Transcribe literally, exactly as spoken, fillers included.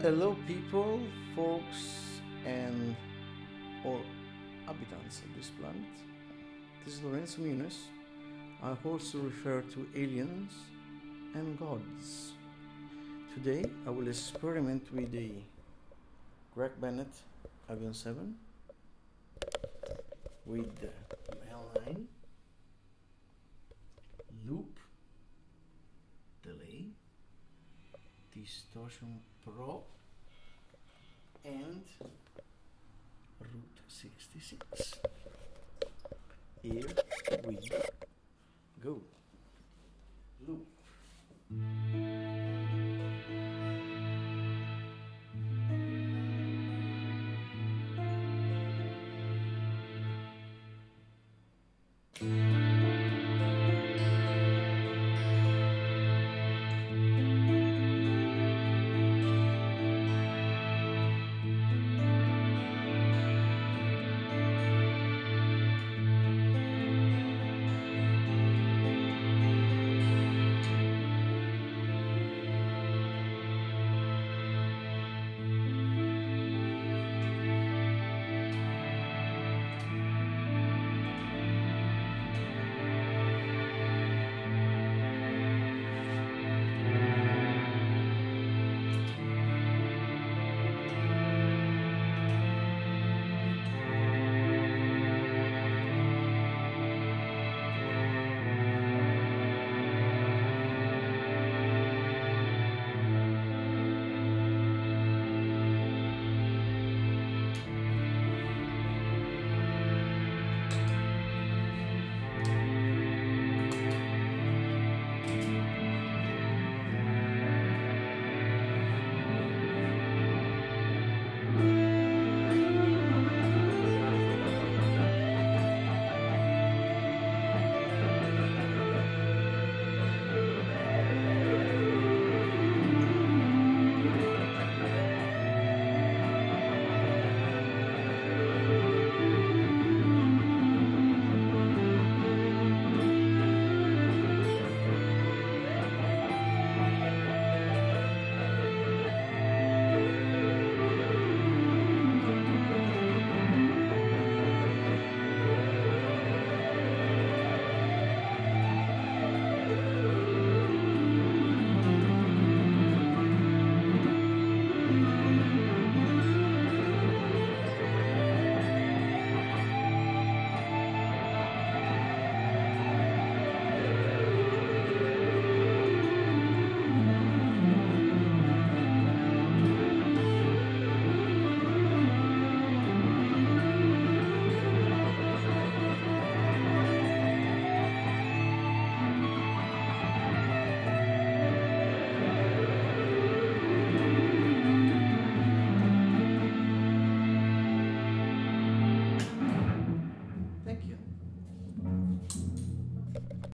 Hello, people, folks, and all inhabitants of this planet. This is Lorenzo Muniz. I also refer to aliens and gods. Today, I will experiment with the Greg Bennett Avion seven with the Mel nine loop delay, distortion pro, and Route sixty-six. Here we go. Loop.